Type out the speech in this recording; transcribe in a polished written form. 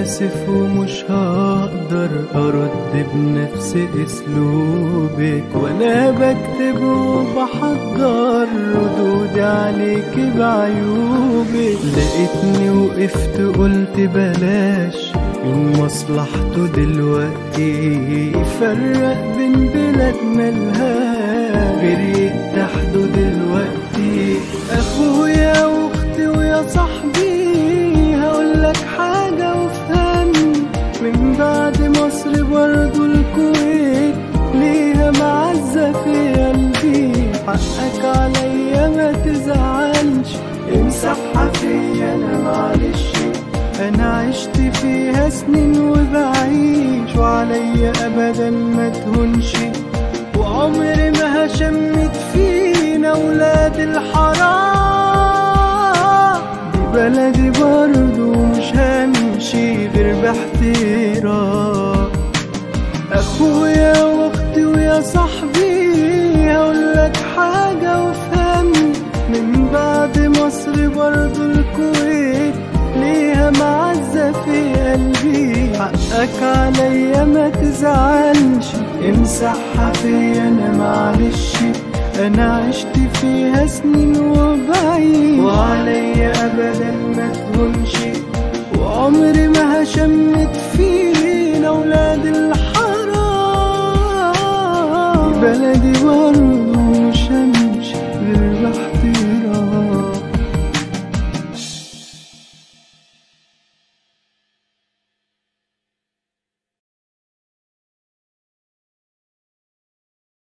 آسف ومش هقدر أرد بنفس أسلوبك، وأنا بكتب وبحضر ردودي عليك بعيوبك. لقيتني وقفت قلت بلاش من مصلحته دلوقتي يفرق بين بلاد مالها غير يتحدوا دلوقتي. أخويا وأختي ويا صاحبي هقولك حاجة وافهمني، من بعد مصر برضو الكويت ليها معزة في قلبي. حقك عليا ما تزعلش، امسحها فيا أنا معلش، أنا عشت فيها سنين وبعيش وعليا أبدا ما تهونش. وعمري ما هشمت فينا ولاد الحرام، دي بلدي برضو مش همشي غير باحترام. أخويا وأختي ويا صاحبي هقولك حاجة وافهمني، من بعد مصر برضو الكويت ليها معزة في قلبي. حقك عليا ما تزعلش، امسحها فيا أنا معلش، أنا عشت فيها سنين وبعيش وعليا أبدا ما تهونش. وعمري ما هشم